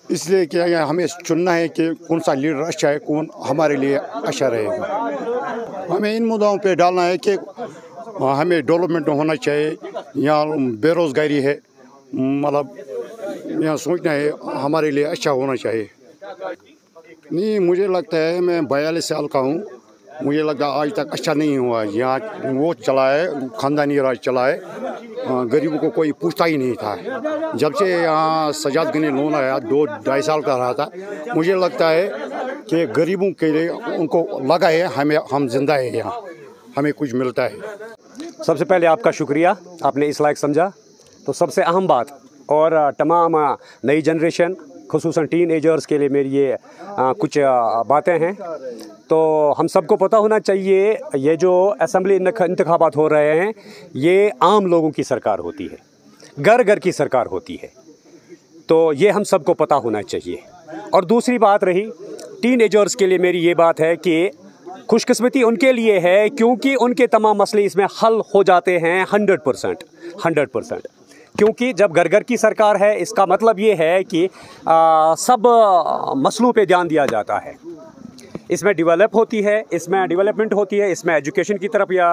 इसलिए क्या हमें चुनना है कि कौन सा लीडर अच्छा है, कौन हमारे लिए अच्छा रहेगा। हमें इन मुद्दों पे डालना है कि हमें डेवलपमेंट होना चाहिए, यहाँ बेरोज़गारी है, मतलब यहाँ सोचना है हमारे लिए अच्छा होना चाहिए। नहीं, मुझे लगता है, मैं 42 साल का हूँ, मुझे लगता है आज तक अच्छा नहीं हुआ। यहाँ वो चला है, खानदानी राज चला है, गरीबों को कोई पूछता ही नहीं था। जब से यहाँ सजाद गनी लोन आया, 2-2.5 साल का रहा था, मुझे लगता है कि गरीबों के लिए उनको लगा है हम जिंदा है, यहाँ हमें कुछ मिलता है। सबसे पहले आपका शुक्रिया, आपने इस लायक समझा। तो सबसे अहम बात और तमाम नई जनरेशन खुसूसन टीन एजर्स के लिए मेरी ये कुछ बातें हैं। तो हम सबको पता होना चाहिए, ये जो असेंबली इंतखाबात हो रहे हैं, ये आम लोगों की सरकार होती है, घर घर की सरकार होती है। तो ये हम सबको पता होना चाहिए। और दूसरी बात रही टीन एजर्स के लिए, मेरी ये बात है कि खुशकिस्मती उनके लिए है क्योंकि उनके तमाम मसले इसमें हल हो जाते हैं 100%। क्योंकि जब घर घर की सरकार है, इसका मतलब ये है कि सब मसलों पे ध्यान दिया जाता है। इसमें डेवलप होती है, इसमें डेवलपमेंट होती है, इसमें एजुकेशन की तरफ या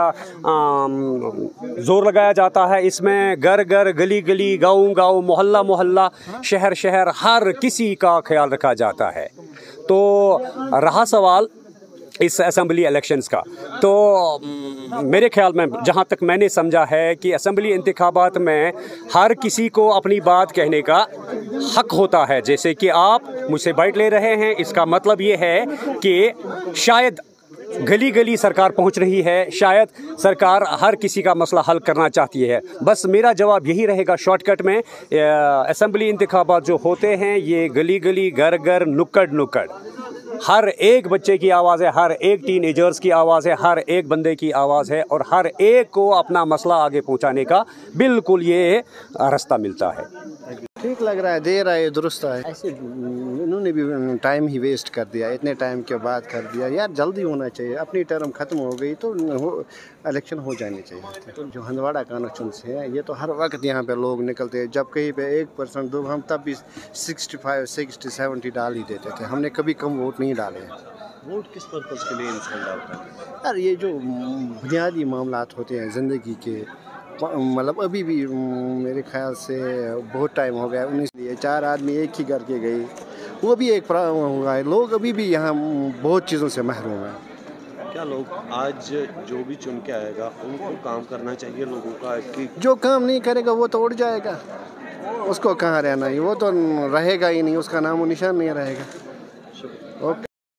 ज़ोर लगाया जाता है। इसमें घर घर, गली गली, गाँव गाँव, मोहल्ला मोहल्ला, शहर शहर, हर किसी का ख्याल रखा जाता है। तो रहा सवाल इस असेंबली इलेक्शंस का, तो मेरे ख्याल में जहाँ तक मैंने समझा है कि असेंबली इंतखाबात में हर किसी को अपनी बात कहने का हक होता है। जैसे कि आप मुझसे बाइट ले रहे हैं, इसका मतलब ये है कि शायद गली गली सरकार पहुंच रही है, शायद सरकार हर किसी का मसला हल करना चाहती है। बस मेरा जवाब यही रहेगा शॉर्टकट में, असेंबली इंतखाबात जो होते हैं ये गली गली, घर घर, नुक्कड़ नुक्कड़, हर एक बच्चे की आवाज़ है, हर एक टीन एजर्स की आवाज़ है, हर एक बंदे की आवाज़ है, और हर एक को अपना मसला आगे पहुंचाने का बिल्कुल ये रास्ता मिलता है। ठीक लग रहा है, दे रहा है, दुरुस्त है। ऐसे इन्होंने भी टाइम ही वेस्ट कर दिया, इतने टाइम के बाद कर दिया। यार जल्दी होना चाहिए, अपनी टर्म ख़त्म हो गई तो इलेक्शन हो जाने चाहिए। तो जो हंदवाड़ा कॉन्स्टिट्यूंसी है, ये तो हर वक्त यहाँ पे लोग निकलते हैं। जब कहीं पे 1% दो, हम तब भी 65, 60, 70 डाल ही देते थे। हमने कभी कम वोट नहीं डाले। वोट किस पर्पज़ के लिए इंसान डालता है? यार ये जो बुनियादी मामलात होते हैं ज़िंदगी के, मतलब अभी भी मेरे ख्याल से बहुत टाइम हो गया, 4 आदमी एक ही घर के गए, वो भी एक हुआ है। लोग अभी भी यहाँ बहुत चीज़ों से महरूम हैं। क्या लोग आज जो भी चुन के आएगा उनको काम करना चाहिए लोगों का? कि जो काम नहीं करेगा वो तो उड़ जाएगा, उसको कहाँ रहना है, वो तो रहेगा ही नहीं, उसका नामो निशान नहीं रहेगा। ओके।